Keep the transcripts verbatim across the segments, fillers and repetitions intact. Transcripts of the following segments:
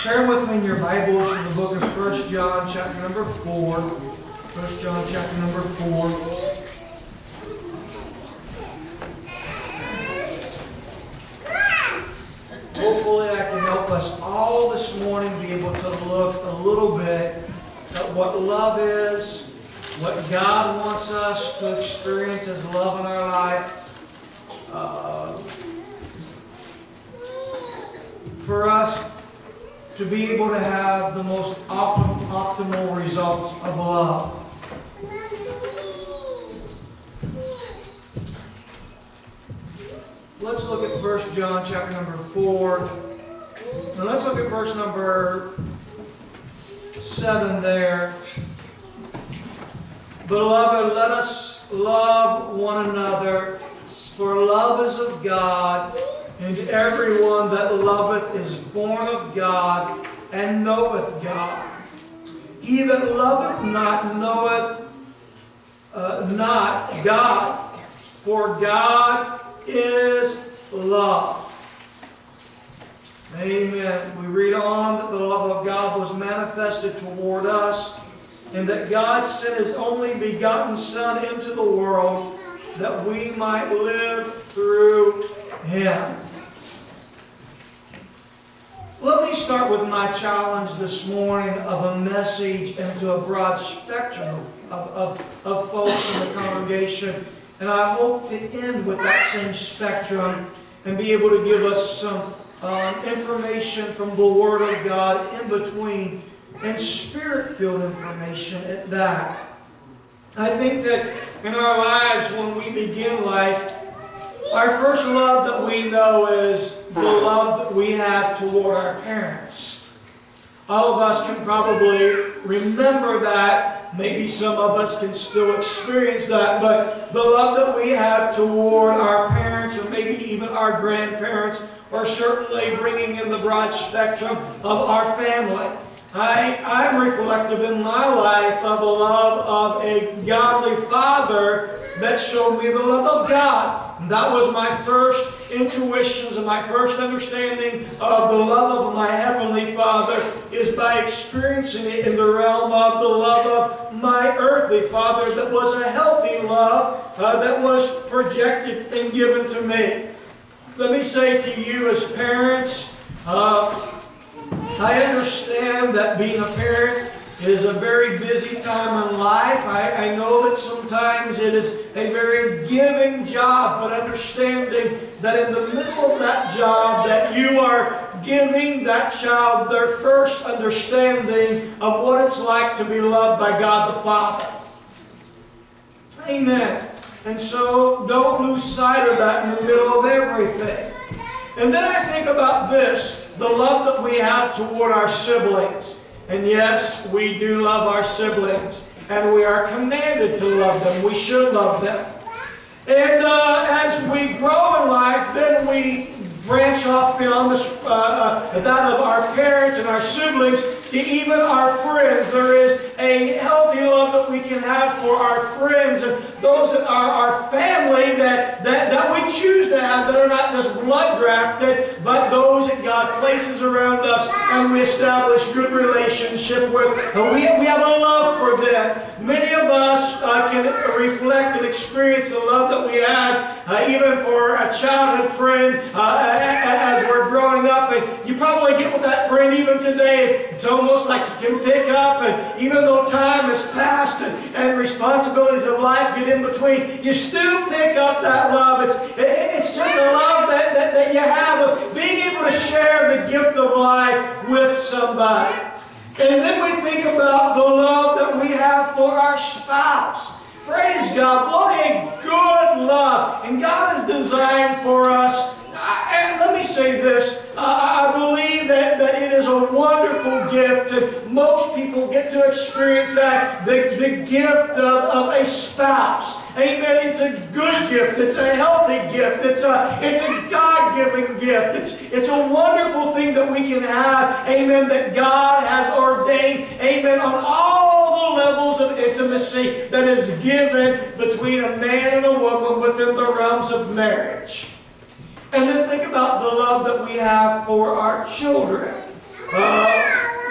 Turn with me in your Bibles to the book of First John, chapter number four. First John, chapter number four. Hopefully I can help us all this morning be able to look a little bit at what love is, what God wants us to experience as love in our life. Uh, for us to be able to have the most optim optimal results of love. Let's look at First John chapter number four. And let's look at verse number seven there. Beloved, let us love one another, for love is of God, and everyone that loveth is born of God, and knoweth God. He that loveth not knoweth uh, not God, for God is love. Amen. We read on that the love of God was manifested toward us, and that God sent His only begotten Son into the world that we might live through Him. Let me start with my challenge this morning of a message into a broad spectrum of, of, of folks in the congregation. And I hope to end with that same spectrum and be able to give us some um, information from the Word of God in between, and Spirit-filled information at that. I think that in our lives, when we begin life, our first love that we know is the love that we have toward our parents. All of us can probably remember that. Maybe some of us can still experience that. But the love that we have toward our parents, or maybe even our grandparents, or certainly bringing in the broad spectrum of our family. I, I'm reflective in my life of the love of a godly father that showed me the love of God. And that was my first intuitions and my first understanding of the love of my Heavenly Father, is by experiencing it in the realm of the love of my earthly father, that was a healthy love uh, that was projected and given to me. Let me say to you as parents, uh, I understand that being a parent is a very busy time in life. I, I know that sometimes it is a very giving job, but understanding that in the middle of that job that you are giving that child their first understanding of what it's like to be loved by God the Father. Amen. And so don't lose sight of that in the middle of everything. And then I think about this, the love that we have toward our siblings. And yes, we do love our siblings, and we are commanded to love them. We should love them. And uh, as we grow in life, then we branch off beyond the, uh, uh, that of our parents and our siblings to even our friends. There is a healthy love that we can have for our friends and those that are our family that, that, that we choose to have, that are not just blood grafted, but those that God places around us and we establish good relationship with. And we, we have a love for them. Many of us uh, can reflect and experience the love that we have, uh, even for a childhood friend uh, as we're growing up. And you probably get with that friend even today. It's almost like you can pick up, and even though time has passed and, and responsibilities of life get in between, you still pick up that love. It's, it's just a love that, that, that you have of being able to share the gift of life with somebody. And then we think about the love that we have for our spouse. Praise God. What a good love. And God has designed for us. And let me say this. I believe that, that it is a wonderful gift, and most people get to experience that, the, the gift of, of a spouse. Amen. It's a good gift. It's a healthy gift. It's a, it's a God-given gift. It's, it's a wonderful thing that we can have. Amen. That God has ordained. Amen. On all the levels of intimacy that is given between a man and a woman within the realms of marriage. And then think about the love that we have for our children. Uh,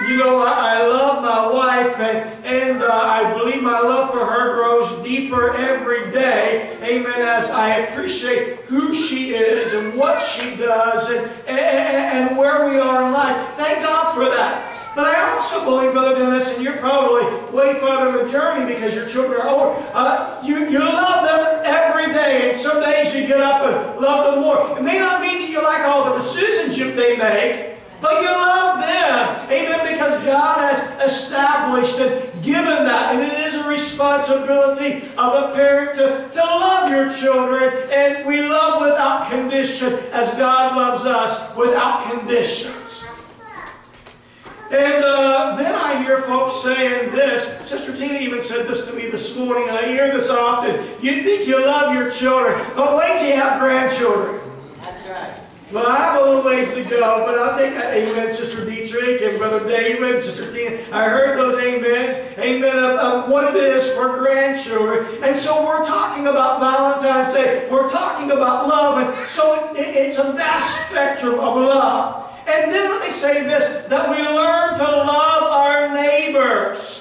you know, I, I love my wife, and, and uh, I believe my love for her grows deeper every day. Amen. As I appreciate who she is and what she does and, and, and where we are in life. Thank God for that. But I also believe, Brother Dennis, and you're probably way farther in the journey because your children are older, uh, you, you love them every day, and some days you get up and love them more. It may not mean that you like all the decisions they make, but you love them. Amen. Because God has established and given that. And it is a responsibility of a parent to, to love your children. And we love without condition as God loves us without conditions. And uh, then I hear folks saying this. Sister Tina even said this to me this morning, and I hear this often. You think you love your children, but wait till you have grandchildren. That's right. Well, I have a little ways to go, but I'll take that amen, Sister Dietrich and Brother David, Sister Tina. I heard those amens, amen, of, of what it is for grandchildren. And so we're talking about Valentine's Day. We're talking about love, and so it, it, it's a vast spectrum of love. And then let me say this, that we learn to love our neighbors.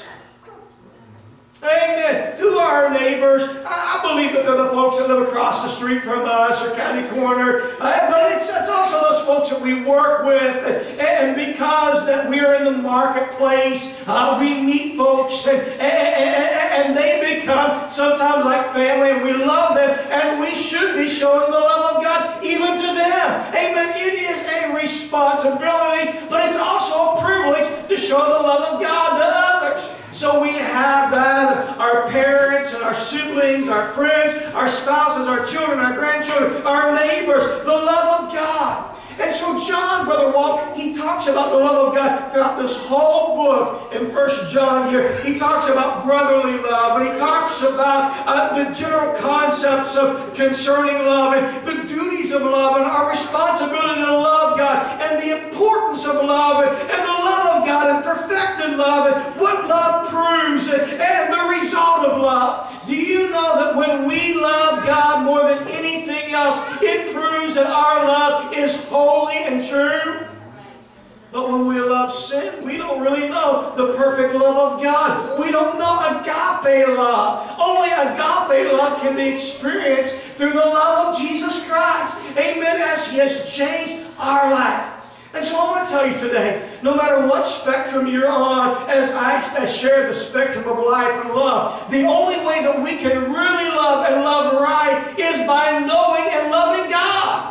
Amen. Who are our neighbors? I believe that they're the folks that live across the street from us or county corner. Uh, but it's, it's also those folks that we work with. And, and because that we are in the marketplace, uh, we meet folks and, and, and, and they become sometimes like family, and we love them. And we should be showing the love of God even to them. Amen. It is a responsibility, but it's also a privilege to show the love of God to others. So we have that, our parents and our siblings, our friends, our spouses, our children, our grandchildren, our neighbors, the love of God. And so John, Brother Walt, he talks about the love of God throughout this whole book in First John here. He talks about brotherly love, and he talks about uh, the general concepts of concerning love and the duties of love and our responsibility to love God and the importance of love and, and the love of God and perfected love and what love proves and, and the result of love. Do you know that when we love God more than anything else, it proves that our love is holy and true? But when we love sin, we don't really know the perfect love of God. We don't know agape love. Only agape love can be experienced through the love of Jesus Christ. Amen. As He has changed our life. And so I want to tell you today, no matter what spectrum you're on, as I share the spectrum of life and love, the only way that we can really love and love right is by knowing and loving God.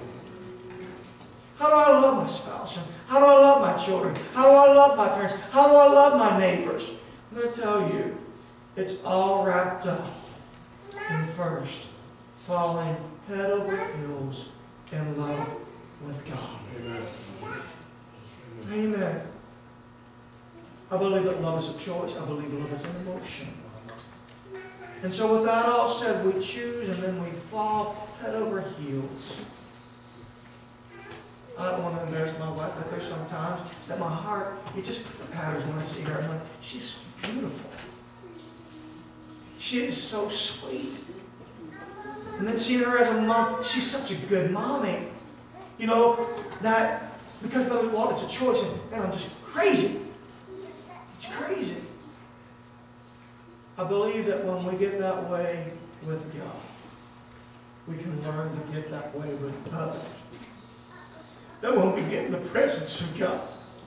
How do I love my spouse? How do I love my children? How do I love my parents? How do I love my neighbors? I'm going to tell you, it's all wrapped up in first falling head over heels in love with God. Amen. Amen. I believe that love is a choice. I believe love is an emotion. And so with that all said, we choose and then we fall head over heels. I don't want to embarrass my wife, but there's sometimes that my heart, it just patters when I see her. I'm like, she's beautiful. She is so sweet. And then seeing her as a mom, she's such a good mommy. You know, that, because Brother Walt, it's a choice, and, and I'm just crazy. It's crazy. I believe that when we get that way with God, we can learn to get that way with others. That when we get in the presence of God,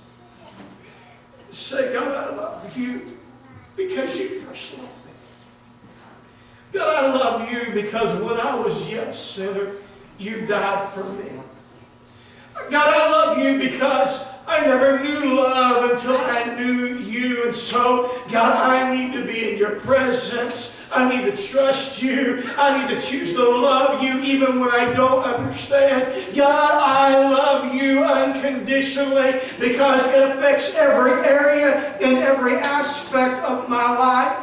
say, God, I love you because you first loved me. God, I love you because when I was yet a sinner, you died for me. God, I love you because I never knew love until I knew you. And so, God, I need to be in your presence. I need to trust you. I need to choose to love you even when I don't understand. God, I love you unconditionally because it affects every area and every aspect of my life.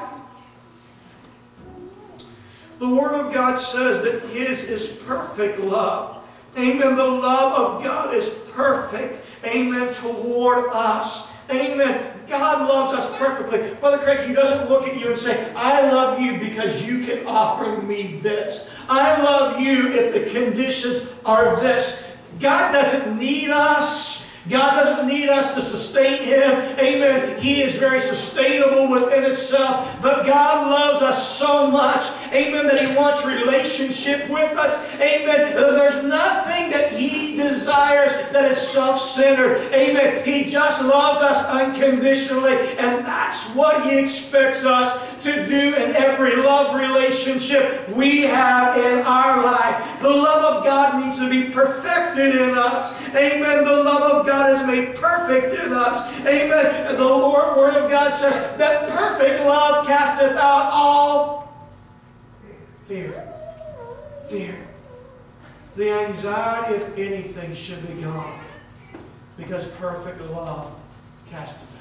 The Word of God says that His is perfect love. Amen. The love of God is perfect. Amen. Toward us. Amen. God loves us perfectly. Brother Craig, He doesn't look at you and say, I love you because you can offer me this. I love you if the conditions are this. God doesn't need us. God doesn't need us to sustain Him. Amen. He is very sustainable within Himself. But God loves us so much. Amen. That He wants relationship with us. Amen. There's nothing that He desires that is self-centered. Amen. He just loves us unconditionally. And that's what He expects us to do in every love relationship we have in our life. The love of God needs to be perfected in us. Amen. The love of God is made perfect in us. Amen. The Lord, Word of God says that perfect love casteth out all fear. Fear. The anxiety of anything should be gone, because perfect love casteth out.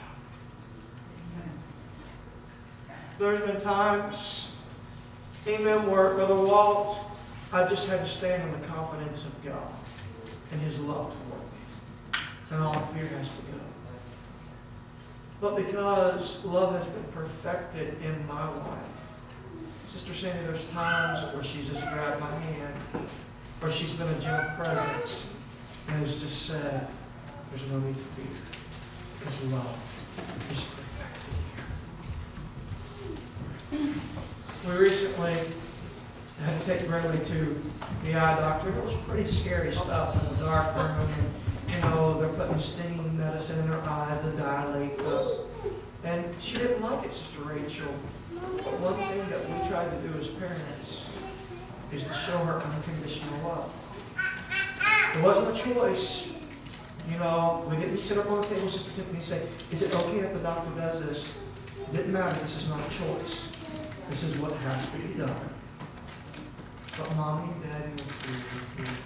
There's been times, amen, where Brother Walt, I just had to stand in the confidence of God and His love toward me. And all fear has to go. But because love has been perfected in my life, Sister Sandy, there's times where she's just grabbed my hand, or she's been a gentle presence, and has just said, there's no need to fear, because love is perfected here. We recently had to take Bradley to the eye doctor. It was pretty scary stuff in the dark room. And, you know, they're putting stinging medicine in her eyes to dilate them. And she didn't like it, Sister Rachel. But one thing that we tried to do as parents is to show her unconditional love. It wasn't a choice. You know, we didn't sit up on the table, Sister Tiffany, and say, is it okay if the doctor does this? It didn't matter. This is not a choice. This is what has to be done. But Mommy and Daddy will do it.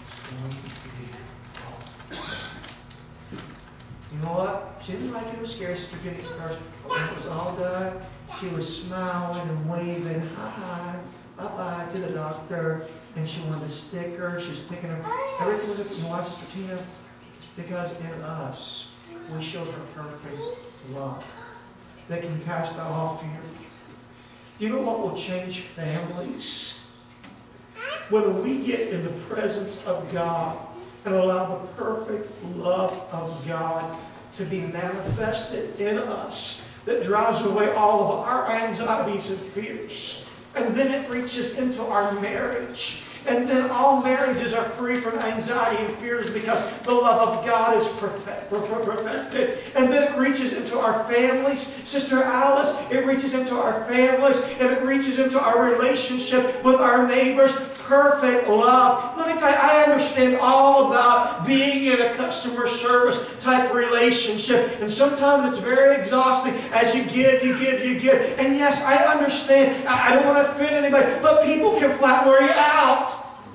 You know what? She didn't like it. It was scary, Sister Jenny, at first. But when it was all done, she was smiling and waving, hi, bye-bye to the doctor. And she wanted a sticker. She was picking her. Everything was, you know why, Sister Tina? Because in us, we showed her perfect love that can cast out all fear. You know what will change families? When we get in the presence of God and allow the perfect love of God to be manifested in us, that drives away all of our anxieties and fears. And then it reaches into our marriage. And then all marriages are free from anxiety and fears because the love of God is perfected. And then it reaches into our families. Sister Alice, it reaches into our families. And it reaches into our relationship with our neighbors. Perfect love. Let me tell you, I understand all about being in a customer service type relationship. And sometimes it's very exhausting as you give, you give, you give. And yes, I understand. I don't want to offend anybody. But people can flat wear you out.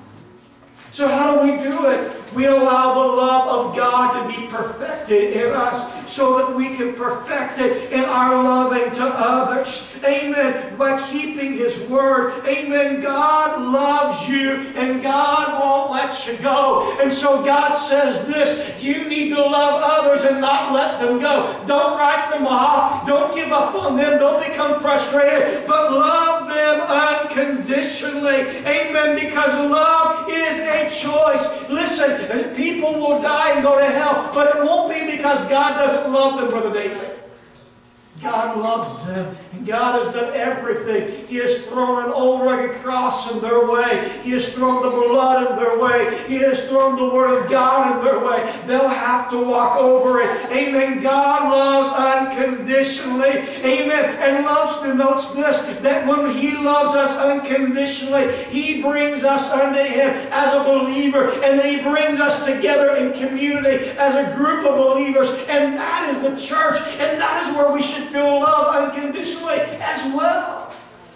So how do we do it? We allow the love of God to be perfected in us so that we can perfect it in our loving to others. Amen. By keeping His word. Amen. God loves you and God won't let you go. And so God says this, you need to love others and not let them go. Don't write them off. Don't give up on them. Don't become frustrated. But love them unconditionally. Amen. Because love is a choice. Listen, people will die and go to hell, but it won't be because God doesn't love them, Brother David. God loves them, and God has done everything. He has thrown an old rugged cross in their way. He has thrown the blood in their way. He has thrown the Word of God in their way. They'll have to walk over it. Amen. God loves unconditionally. Amen. And loves denotes this, that when He loves us unconditionally, He brings us unto Him as a believer, and then He brings us together in community as a group of believers, and that is the church, and that is where we should feel love unconditionally as well.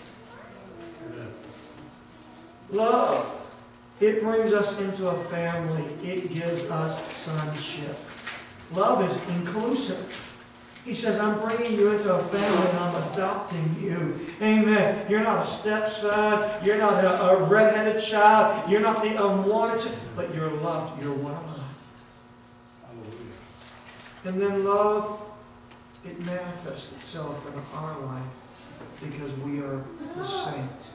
Love, it brings us into a family. It gives us sonship. Love is inclusive. He says, I'm bringing you into a family and I'm adopting you. Amen. You're not a stepson. You're not a, a redheaded child. You're not the unwanted child, but you're loved. You're one of mine. And then love, it manifests itself in our life because we are the saint.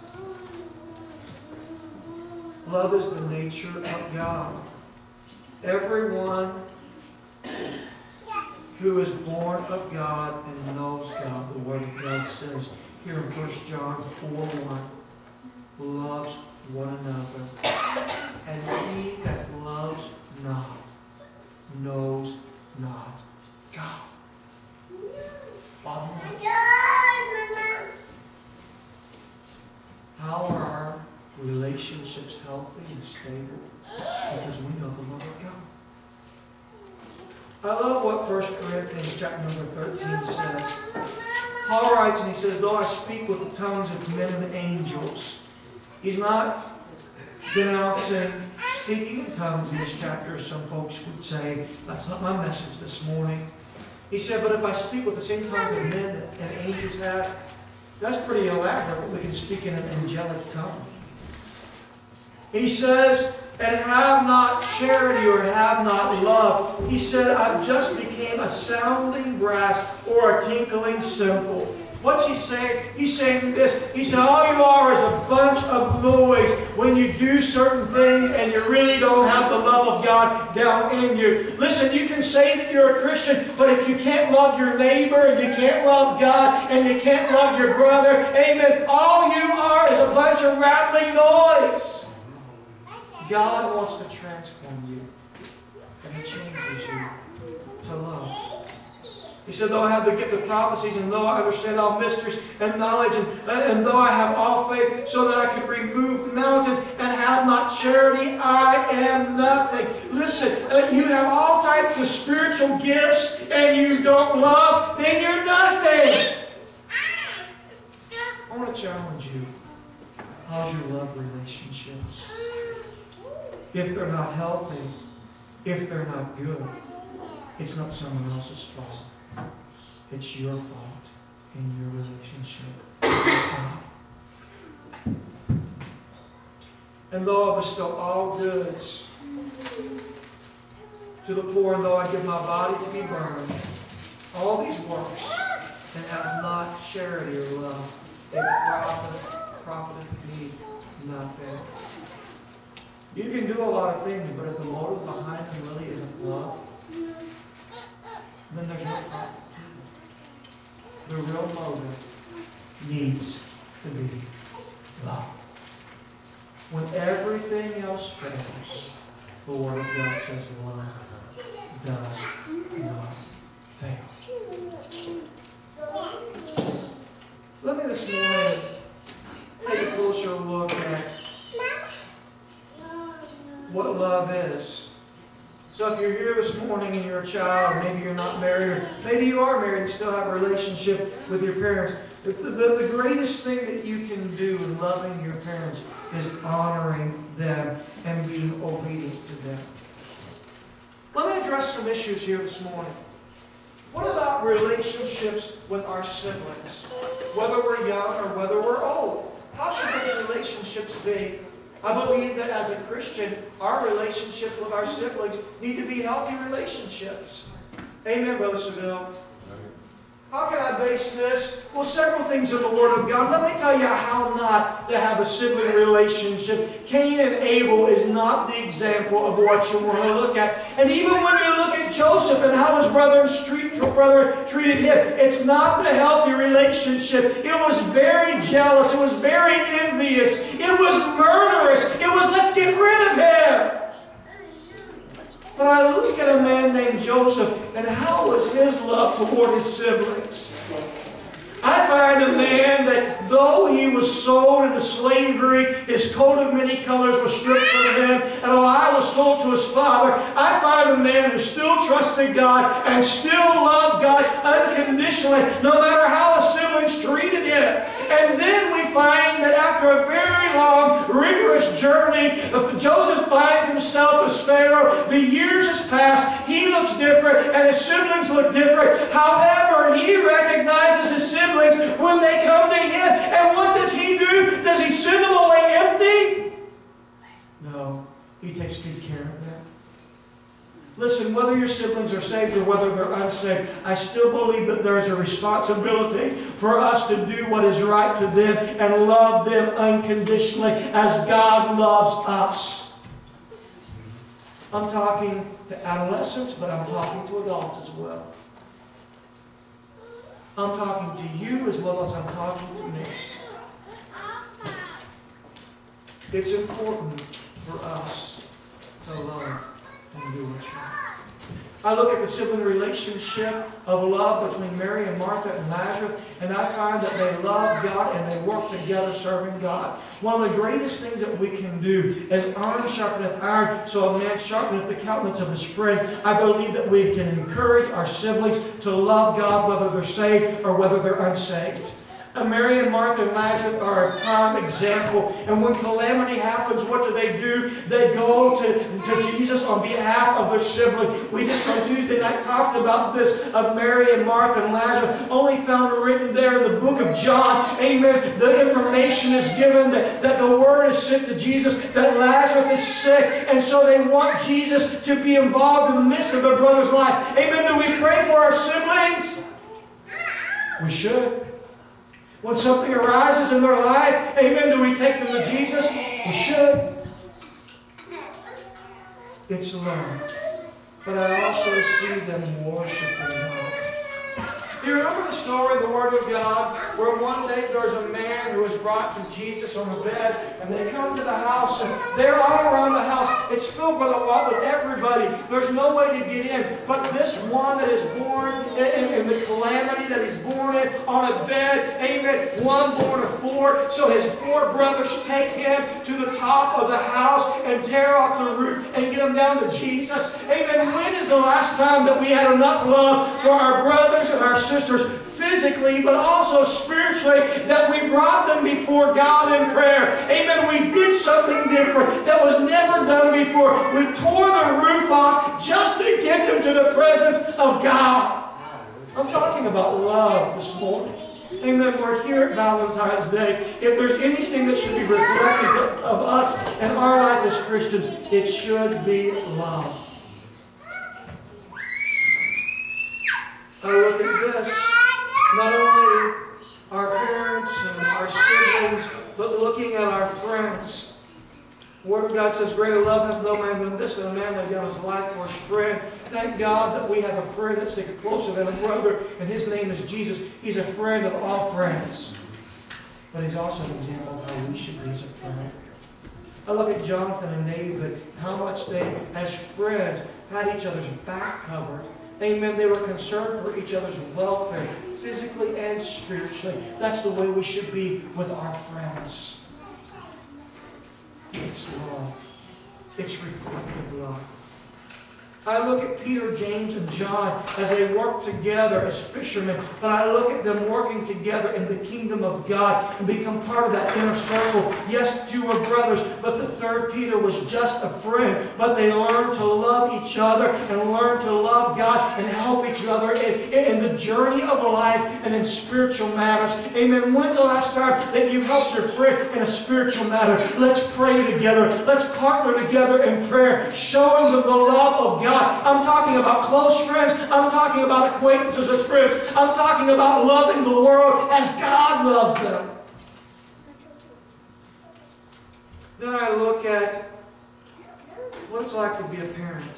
Love is the nature of God. Everyone who is born of God and knows God. The Word of God says here in First John four one, loves one another. And he that loves not knows not God. Father, how are our relationships healthy and stable? Because we know the love of God. I love what First Corinthians chapter number thirteen says. Paul writes and he says, though I speak with the tongues of men and angels. He's not denouncing speaking in tongues in this chapter, as some folks would say. That's not my message this morning. He said, but if I speak with the same tongues that men and angels have, that's pretty elaborate, but we can speak in an angelic tongue. He says, and have not charity or have not love. He said, I've just became a sounding brass or a tinkling cymbal. What's he saying? He's saying this. He said, all you are is a bunch of noise when you do certain things and you really don't have the love of God down in you. Listen, you can say that you're a Christian, but if you can't love your neighbor and you can't love God and you can't love your brother, amen, all you are is a bunch of rattling noise. God wants to transform you, and He changes you to love. He said, though I have the gift of prophecies, and though I understand all mysteries and knowledge, and, and though I have all faith, so that I could remove mountains, and have not charity, I am nothing. Listen, uh, you have all types of spiritual gifts, and you don't love, then you're nothing. I want to challenge you. How's your love relationships? If they're not healthy, if they're not good, it's not someone else's fault. It's your fault in your relationship with God. And though I bestow all goods to the poor, and though I give my body to be burned, all these works, and have not charity or love, they profit, profiteth me nothing. You can do a lot of things, but if the motive behind them really isn't love, then there's no profit. The real motive needs to be love. When everything else fails, the Word of God says love does not fail. Let me this morning take a closer look at what love is. So if you're here this morning and you're a child, maybe you're not married, or maybe you are married and still have a relationship with your parents, the, the, the greatest thing that you can do in loving your parents is honoring them and being obedient to them. Let me address some issues here this morning. What about relationships with our siblings? Whether we're young or whether we're old. How should those relationships be? I believe that as a Christian, our relationships with our siblings need to be healthy relationships. Amen, Brother Seville. How can I base this? Well, several things in the Word of God. Let me tell you how not to have a sibling relationship. Cain and Abel is not the example of what you want to look at. And even when you look at Joseph and how his brother, street, brother treated him, it's not the healthy relationship. It was very jealous. It was very envious. It was murderous. It was, let's get rid of him. But I look at a man named Joseph, and how was his love toward his siblings? I find a man that though he was sold into slavery, his coat of many colors was stripped from him, and a lie was told to his father, I find a man who still trusted God and still loved God unconditionally, no matter how his siblings treated him. And then we find that after a very long, rigorous journey, Joseph finds himself as Pharaoh. The years has passed. He looks different, and his siblings look different. However, he recognizes his siblings when they come to him. And what does he do? Does he send them away empty? No. He takes good care of them. Listen, whether your siblings are saved or whether they're unsaved, I still believe that there is a responsibility for us to do what is right to them and love them unconditionally as God loves us. I'm talking to adolescents, but I'm talking to adults as well. I'm talking to you as well as I'm talking to me. It's important for us to love and do what's right. I look at the sibling relationship of love between Mary and Martha and Lazarus, and I find that they love God and they work together serving God. One of the greatest things that we can do is iron sharpeneth iron, so a man sharpeneth the countenance of his friend. I believe that we can encourage our siblings to love God whether they're saved or whether they're unsaved. And Mary and Martha and Lazarus are a prime example. And when calamity happens, what do they do? They go to, to Jesus on behalf of their sibling. We just on Tuesday night talked about this of Mary and Martha and Lazarus. Only found written there in the book of John. Amen. The information is given that, that the word is sent to Jesus that Lazarus is sick. And so they want Jesus to be involved in the midst of their brother's life. Amen. Do we pray for our siblings? We should. When something arises in their life, amen, do we take them to Jesus? We should. It's love. But I also see them worshiping God. Do you remember the story of the Word of God where one day there's a man who was brought to Jesus on a bed and they come to the house and they're all around the house. It's filled with, with everybody. There's no way to get in. But this one that is born in, in the calamity that he's born in on a bed, amen, one born of four. So his four brothers take him to the top of the house and tear off the roof and get him down to Jesus. Amen. When is the last time that we had enough love for our brothers and our sisters? Sisters physically, but also spiritually, that we brought them before God in prayer. Amen. We did something different that was never done before. We tore the roof off just to get them to the presence of God. I'm talking about love this morning. Amen. We're here at Valentine's Day. If there's anything that should be reflected of us and our life as Christians, it should be love. I look at this, not only our parents and our siblings, but looking at our friends. The Word of God says, greater love hath no man than this, that a man lay down his life for his friend. Thank God that we have a friend that sticks closer than a brother, and his name is Jesus. He's a friend of all friends. But he's also an example of how we should be as a friend. I look at Jonathan and David, how much they, as friends, had each other's back covered. Amen. They were concerned for each other's welfare, physically and spiritually. That's the way we should be with our friends. It's love. It's reflective love. I look at Peter, James, and John as they work together as fishermen, but I look at them working together in the kingdom of God and become part of that inner circle. Yes, two were brothers, but the third Peter was just a friend. But they learned to love each other and learn to love God and help each other in, in the journey of life and in spiritual matters. Amen. When's the last time that you helped your friend in a spiritual matter? Let's pray together. Let's partner together in prayer, showing them the love of God. I'm talking about close friends. I'm talking about acquaintances as friends. I'm talking about loving the world as God loves them. Then I look at what it's like to be a parent.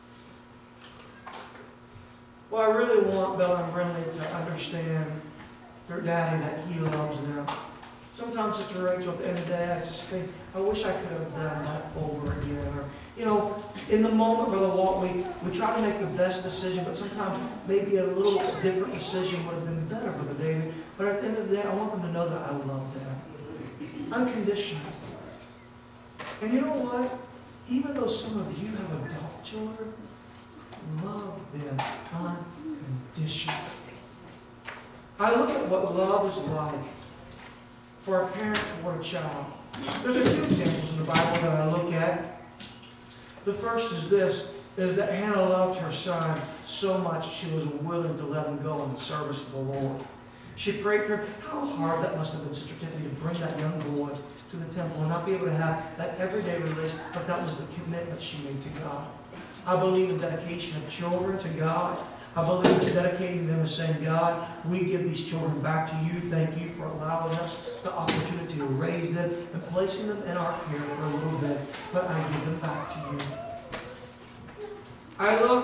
Well, I really want Bella and Brendan to understand their daddy, that he loves them. Sometimes, Sister Rachel, at the end of the day, I just think, I wish I could have done that over again. Or, you know, in the moment, Brother Walt, we, we try to make the best decision, but sometimes maybe a little different decision would have been better, Brother David. But at the end of the day, I want them to know that I love them. Unconditional. And you know what? Even though some of you have adult children, love them unconditionally. I look at what love is like for a parent toward a child. There's a few examples in the Bible that I look at. The first is this, is that Hannah loved her son so much she was willing to let him go in the service of the Lord. She prayed for him. How hard that must have been, Sister Tiffany, to bring that young boy to the temple and not be able to have that everyday relation, but that was the commitment she made to God. I believe in dedication of children to God. I believe in dedicating them and saying, God, we give these children back to you. Thank you for allowing us the opportunity to raise them and placing them in our care for a little bit. But I give them back to you. I look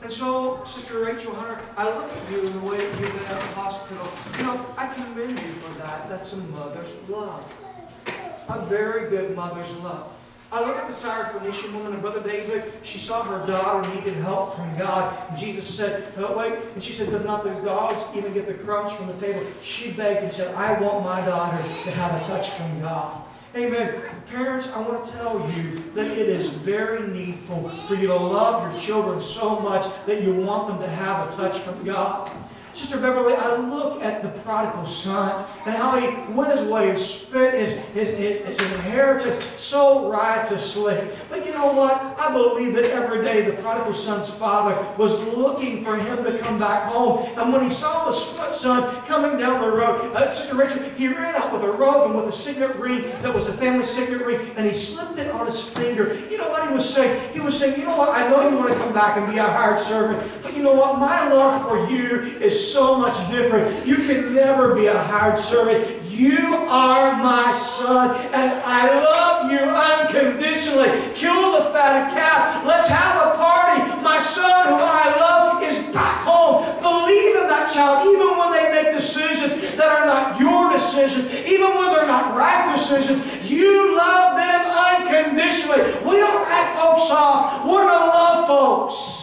And so, Sister Rachel Hunter, I look at you in the way you've been at the hospital. You know, I commend you for that. That's a mother's love. A very good mother's love. I look at the Syrophoenician woman and Brother David. She saw her daughter needed help from God. And Jesus said, oh, wait. And she said, does not the dogs even get the crumbs from the table? She begged and said, I want my daughter to have a touch from God. Amen. Parents, I want to tell you that it is very needful for you to love your children so much that you want them to have a touch from God. Sister Beverly, I look at the prodigal son and how he went his way and spent his, his, his, his inheritance so riotously. But you know what? I believe that every day the prodigal son's father was looking for him to come back home. And when he saw his son coming down the road, uh, Sister Rachel, he ran out with a robe and with a signet ring that was a family signet ring, and he slipped it on his finger. You know what he was saying? He was saying, you know what? I know you want to come back and be a hired servant, but you know what? My love for you is so much different. You can never be a hired servant. You are my son, and I love you unconditionally. Kill the fatted calf. Let's have a party. My son, whom I love, is back home. Believe in that child, even when they make decisions that are not your decisions, even when they're not right decisions. You love them unconditionally. We don't cut folks off. We're to love folks.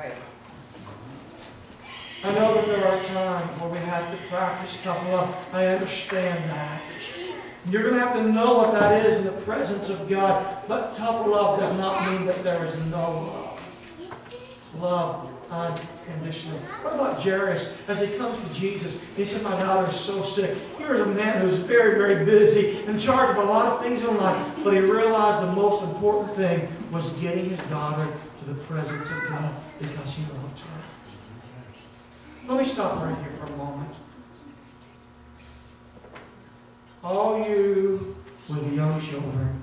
I know that there are times where we have to practice tough love. I understand that. You're going to have to know what that is in the presence of God. But tough love does not mean that there is no love. Love unconditionally. What about Jairus as he comes to Jesus? He said, my daughter is so sick. Here's a man who's very, very busy, in charge of a lot of things in life. But he realized the most important thing was getting his daughter to the presence of God because he loved her. Let me stop right here for a moment. All you with young children,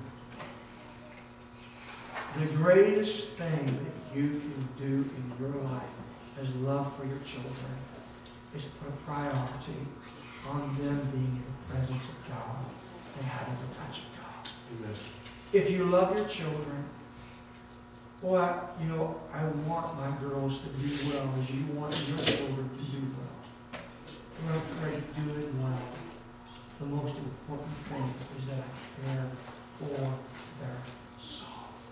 the greatest thing that you can do in your life as love for your children is put a priority on them being in the presence of God and having the touch of God. Amen. If you love your children, boy, you know, I want my girls to do well as you want your children to do well. When I pray doing well, the most important thing is that I care for their soul.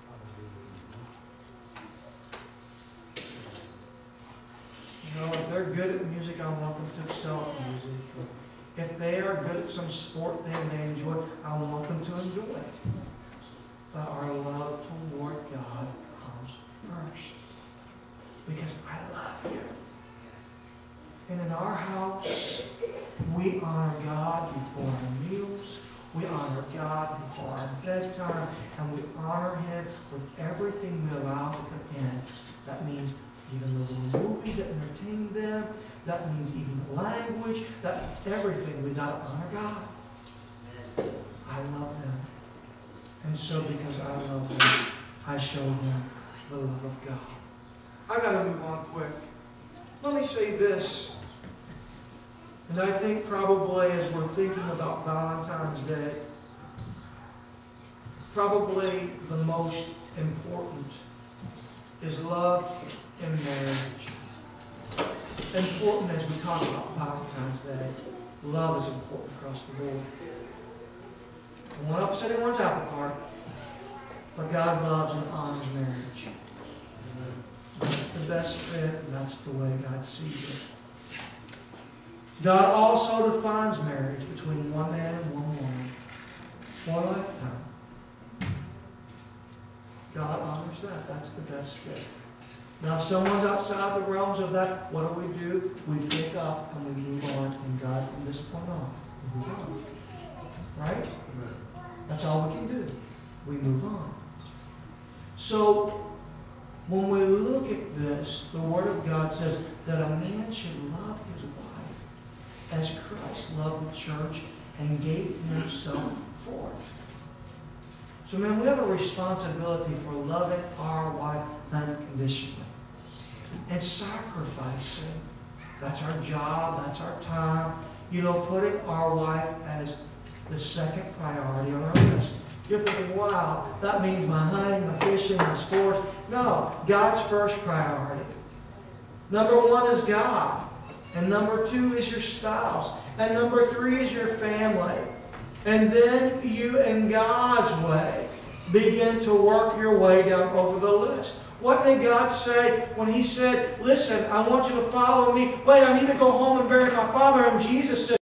You know, if they're good at music, I want them to excel at music. If they are good at some sport thing they enjoy, I want them to enjoy it. But our love toward God first, because I love you. And in our house, we honor God before our meals, we honor God before our bedtime, and we honor Him with everything we allow to come in. That means even the little movies that entertain them, that means even the language, that everything we got to honor God. I love them. And so because I love them, I show them the love of God. I got to move on quick. Let me say this. And I think probably as we're thinking about Valentine's Day, probably the most important is love in marriage. Important as we talk about Valentine's Day, love is important across the board. I won't upset anyone's apple cart, but God loves and honors marriage. That's the best fit, and that's the way God sees it. God also defines marriage between one man and one woman for a lifetime. God honors that. That's the best fit. Now, if someone's outside the realms of that, what do we do? We pick up and we move on, and God, from this point on, we move on. Right? That's all we can do. We move on. So, when we look at this, the Word of God says that a man should love his wife as Christ loved the church and gave himself for it. So, man, we have a responsibility for loving our wife unconditionally and sacrificing. That's our job. That's our time. You know, putting our wife as the second priority on our list. You're thinking, wow, that means my hunting, my fishing, my sports. No, God's first priority. Number one is God. And number two is your spouse. And number three is your family. And then you, in God's way, begin to work your way down over the list. What did God say when He said, listen, I want you to follow me. Wait, I need to go home and bury my father. And Jesus said,